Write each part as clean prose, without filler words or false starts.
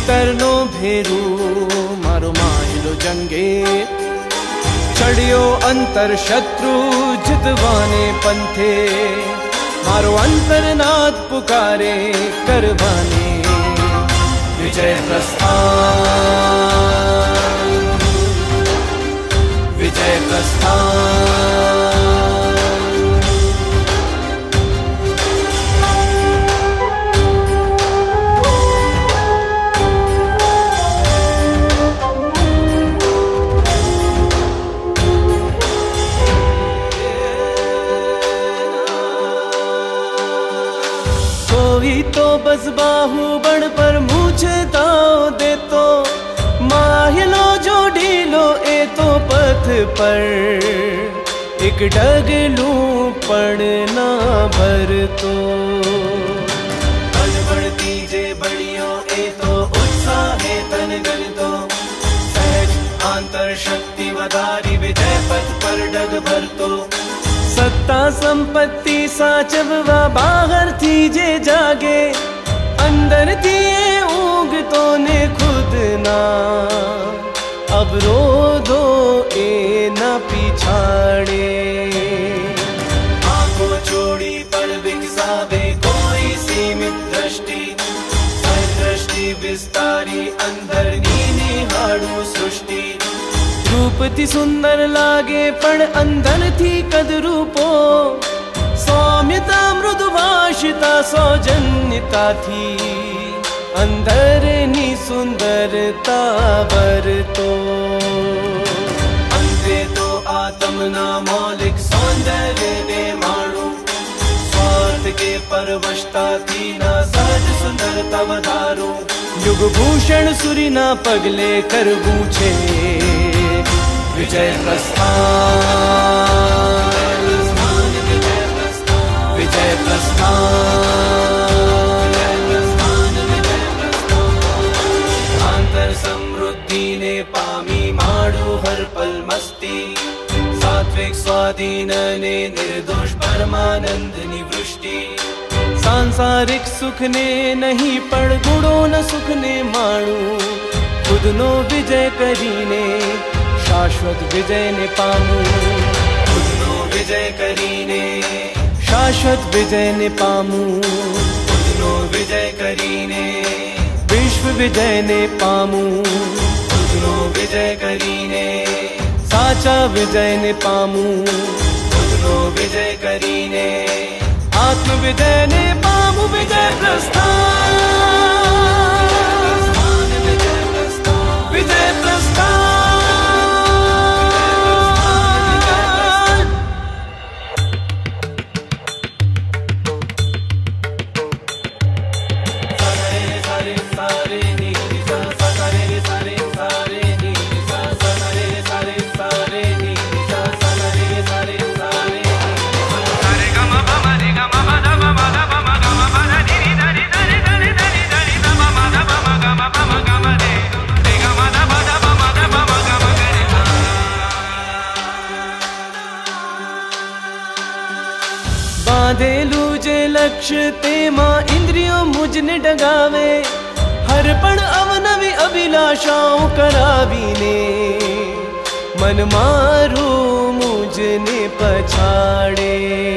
ખેતરનો ભેરું મારો માયલો જંગે ચડ્યો અંતર શત્રુ જીતવાને પંથે મારો અંતરનાદ પુકારે કરવાને વિજય પ્રસ્થાન વિજય પ્રસ્થાન तो बस बाहुबल पर मुझे दाव दे तो माहिलो जो ढीलो ए तो पथ पर एक डगलू पड़ना भर तो बढ़ती जे बड़ियों ए तो उत्साह तन गल तो सहज आंतर शक्ति वधारी विजय पथ पर डग भर तो सत्ता संपत्ति साचववा बाहर थी जे जागे अंदर थी ऊँग तो ने खुद ना अवरोधो ए ना पिछाड़े आंखों छोड़ी पर विकसावे कोई सीमित दृष्टि दृष्टि विस्तारी अंदर नीनी हाड़ू सृष्टि रूप थी सुंदर लागे पण अंदर थी कद रूपो सौम्यता मृदुभाषिता सौजन्यता थी अंदर नी सुंदरता वर तो अंधे तो आत्मना मौलिक सौंदर्य ने माणू स्वार्थ के परवशता थी ना सहज सुंदरता वधारो युग भूषण सुरी ना पगले करवू छे विजय प्रस्थान विजय प्रस्थान आंतर समृद्धि ने पामी माड़ू हर पल मस्ती सात्विक स्वाधीन ने निर्दोष परमानंद निवृष्टि सांसारिक सुख ने नहीं पड़ गुणों न सुख ने माणू खुद नो विजय करीने शाश्वत विजय ने पामू खुद नो विजय करीने शाश्वत विजय ने पामू खुद नो विजय करीने विश्व विजय ने पामू खुद नो विजय करीने साचा विजय ने पामू खुद नो विजय करीने आत्म विजय ने पामू विजय प्रस्थान विजय प्रस्थान बांधेलू जे लक्ष्य तेमा इंद्रियों मुझने डगावे हर पण अवनवी अभिलाषाओं करावीने मन मारू मुझने पछाड़े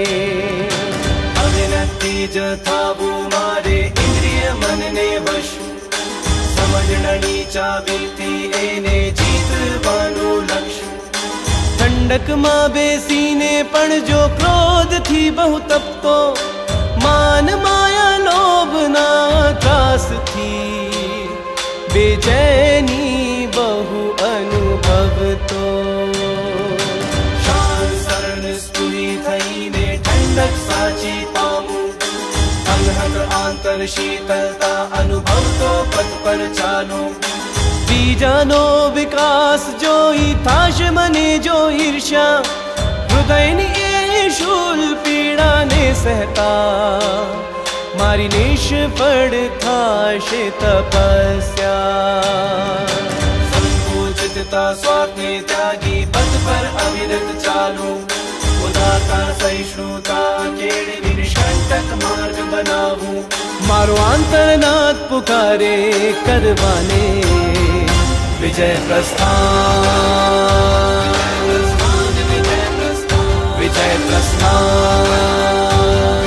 अविनती जथावू मारे इंद्रिय मन ने वश समझनी चावीती एने जीतवानु लक्ष्य ठंडक मां बेसीने पण जो क्रोध थी बहु तपतो मान माया लोभ ना त्रास थी बेचैनी बहु अनुभव तो शान शरण स्तुति थईने ठंडक साची पामू अंगहक आंतर शीतलता अनुभव तो पथ पर चालू बीजानो विकास जो ही थाश मने जो ईर्ष्या हृदय ने शूल पीड़ा ने सहता मारी निष्फળ थाशे तपस्या संकुचितता स्वार्थ ने त्यागी पथ पर अविरत चालू उदारता सहिष्णुता केड़ी विनिष्ठा तक मार्ग बनाऊं। मारो अंतरनाथ पुकारे करवाने विजय प्रस्थान, विजय प्रस्थान,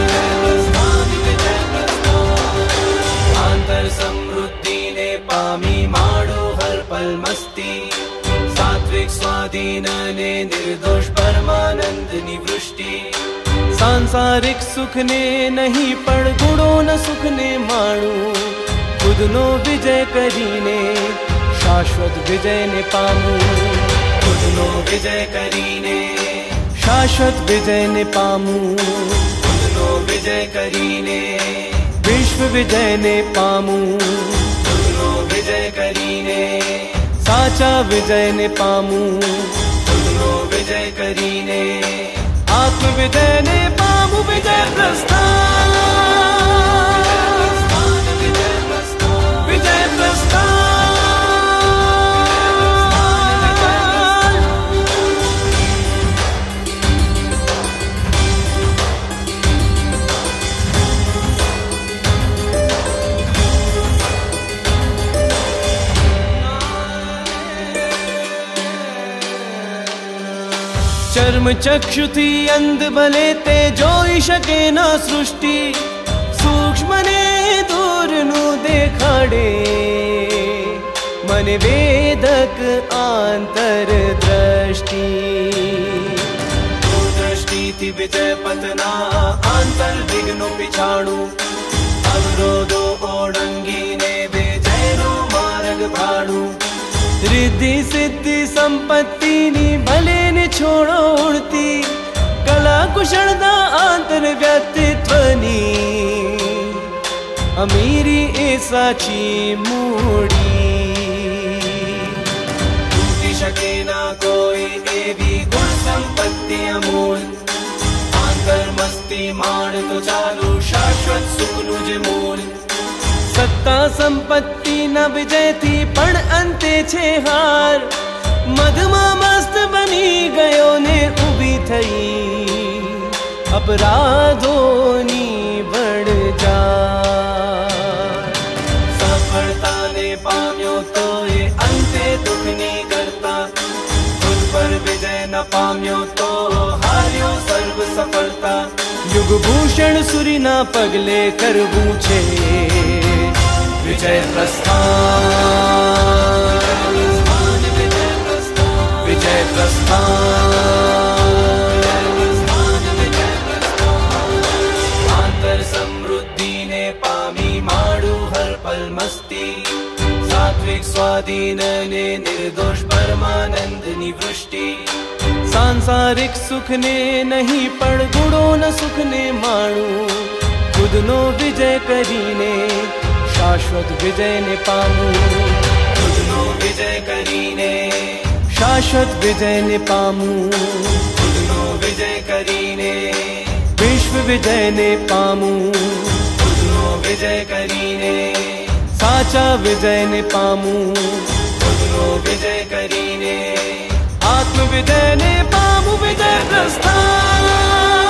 आंतर समृद्धि ने पामी माडो हर पल मस्ती। सात्विक स्वाधीन ने निर्दोष परमानंद निवृष्टि। सांसारिक सुख ने नहीं पण गुणो न सुख ने माणु। खुद नो विजय करीने शाश्वत विजय ने पामू। खुद नो विजय करीने शाश्वत विजय ने पामू। खुद नो विजय करीने विश्व विजय ने पामू। खुद नो विजय करीने साचा विजय ने पामू। खुद नो विजय करीने आत्म विजय ने पामू। विजय प्रस्थान, विजय प्रस्थान, विजय प्रस्थान। चर्म चक्षु थी अंध भले ते जोई शके ना सृष्टि। सूक्ष्म ने दूर नु देखाड़े मन वेदक आंतर दृष्टि। दृष्टि थी विजय पतना आंतर विघ्नो पिछाड़ू। अवरोधो ओढ़ंगी ने विजय नो मार्ग भाड़ू। रिद्धि सिद्धि संपत्ति नी भले ने छोड़ो उड़ती। कला कुशलता आंतर व्यक्तित्वनी अमीरी ए साची मूड़ी। टूटी शके ना कोई एवी गुण संपत्ति अमूल। आंतर मस्ती माण तो चालू शाश्वत सुखनु जे मूल। सत्ता संपत्ति न विजय थी पण अंते छे हार। मदमा मस्त बनी गयो ने उभी थई अपराधोनी बढ़ जा। सफलता ने पाम्यो तो ये अंते दुख नहीं करता। खुद पर विजय न पाम्यो तो हार्यो सर्व सफलता। युग भूषण सुरी ना पगले करवू छे विजय प्रस्थान, विजय प्रस्थान, आंतर समृद्धि ने पामी माडू हर पल मस्ती। सात्विक स्वाधीन ने निर्दोष परमानंद निवृष्टि। सांसारिक सुख ने नहीं पण गुणो न सुख ने माणु। खुद नो विजय करीने शाश्वत विजय ने पामू। खुद नो विजय करीने शाश्वत विजय ने पामू। खुद नो विजय करीने विश्व विजय ने पामू। खुद नो विजय करीने साचा विजय ने पामू। खुद नो विजय करीने आत्म विजय ने पामू। विजय प्रस्थान।